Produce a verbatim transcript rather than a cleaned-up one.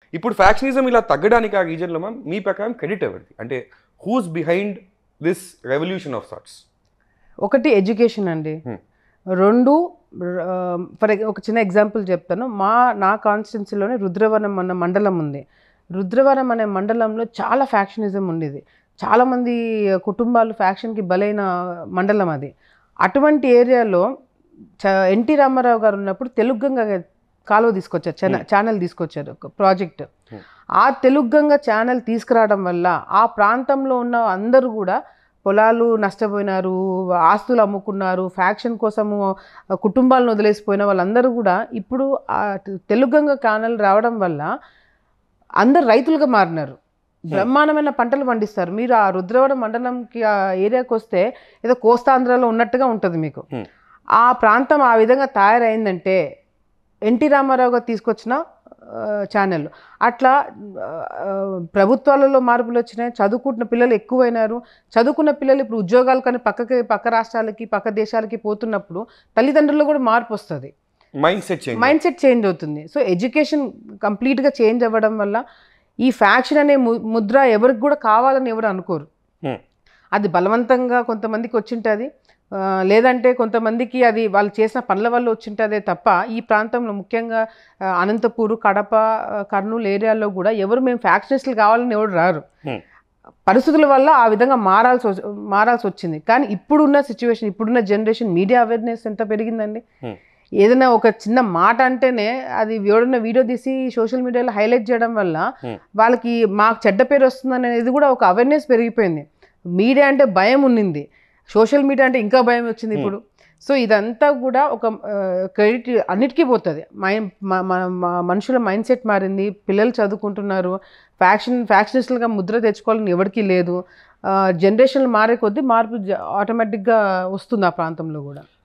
ఇప్పుడు ఫ్యాక్షనిజం ఇలా తగ్గడానికి ఆ రీజన్లో మ్యామ్ మీ ప్రకారం క్రెడిట్ ఎవరిది? అంటే who's behind this revolution of sorts? ఒకటి ఎడ్యుకేషన్ అండి. రెండు ఫర్ ఒక చిన్న ఎగ్జాంపుల్ చెప్తాను. మా నా కాన్స్టిట్యున్సీలోనే రుద్రవనం అన్న మండలం ఉంది. రుద్రవనం అనే మండలంలో చాలా ఫ్యాక్షనిజం ఉండేది. చాలామంది కుటుంబాలు ఫ్యాక్షన్కి బలైన మండలం అది. అటువంటి ఏరియాలో చ ఎన్టీ రామారావు గారు ఉన్నప్పుడు తెలుగుగంగ కాలువ తీసుకొచ్చారు, ఛానల్ ఛానల్ తీసుకొచ్చారు ఒక ప్రాజెక్ట్. ఆ తెలుగుగంగ ఛానల్ తీసుకురావడం వల్ల ఆ ప్రాంతంలో ఉన్న అందరూ కూడా పొలాలు నష్టపోయినారు, ఆస్తులు అమ్ముకున్నారు, ఫ్యాక్షన్ కోసము కుటుంబాలను వదిలేసిపోయిన వాళ్ళందరూ కూడా ఇప్పుడు ఆ తెలుగుగంగ ఛానల్ రావడం వల్ల అందరు రైతులుగా మారినారు. బ్రహ్మాండమైన పంటలు పండిస్తారు. మీరు ఆ రుద్రవరం మండలంకి ఆ ఏరియాకి వస్తే ఏదో కోస్తాంధ్రలో ఉన్నట్టుగా ఉంటుంది మీకు. ఆ ప్రాంతం ఆ విధంగా తయారైందంటే ఎన్టీ రామారావు గారు తీసుకొచ్చిన ఛానల్. అట్లా ప్రభుత్వాలలో మార్పులు వచ్చినాయి, చదువుకుంటున్న పిల్లలు ఎక్కువైనారు. చదువుకున్న పిల్లలు ఇప్పుడు ఉద్యోగాలు కానీ పక్కకి పక్క రాష్ట్రాలకి పక్క దేశాలకి పోతున్నప్పుడు తల్లిదండ్రుల్లో కూడా మార్పు వస్తుంది, mindset change mindset change అవుతుంది. సో ఎడ్యుకేషన్ కంప్లీట్గా చేంజ్ అవ్వడం వల్ల ఈ ఫ్యాక్షన్ అనే ముద్ర ఎవరికి కూడా కావాలని ఎవరు అనుకోరు. అది బలవంతంగా కొంతమందికి వచ్చింటుంది, లేదంటే కొంతమందికి అది వాళ్ళు చేసిన పనుల వల్ల వచ్చింటుందే తప్ప ఈ ప్రాంతంలో ముఖ్యంగా అనంతపూరు, కడప, కర్నూలు ఏరియాలో కూడా ఎవరు మేము ఫ్యాక్షనిస్టులు కావాలని ఎవరు రారు. పరిస్థితుల వల్ల ఆ విధంగా మారాల్సి మారాల్సి వచ్చింది. కానీ ఇప్పుడున్న సిచ్యువేషన్, ఇప్పుడున్న జనరేషన్ మీడియా అవేర్నెస్ ఎంత పెరిగిందండి. ఏదైనా ఒక చిన్న మాట అంటేనే అది ఎవడన్నా వీడియో తీసి సోషల్ మీడియాలో హైలైట్ చేయడం వల్ల వాళ్ళకి మాకు చెడ్డ పేరు వస్తుంది అనేది కూడా ఒక అవేర్నెస్ పెరిగిపోయింది. మీడియా అంటే భయం ఉన్నింది, సోషల్ మీడియా అంటే ఇంకా భయం వచ్చింది ఇప్పుడు. సో ఇదంతా కూడా ఒక క్రెడిట్ అన్నిటికీ పోతుంది. మై మనుషుల మైండ్ సెట్ మారింది, పిల్లలు చదువుకుంటున్నారు, ఫ్యాక్షన్ ఫ్యాక్షనిస్టులుగా ముద్ర తెచ్చుకోవాలని ఎవరికీ లేదు. జనరేషన్లు మారే కొద్దీ మార్పు ఆటోమేటిక్గా వస్తుంది ఆ ప్రాంతంలో కూడా.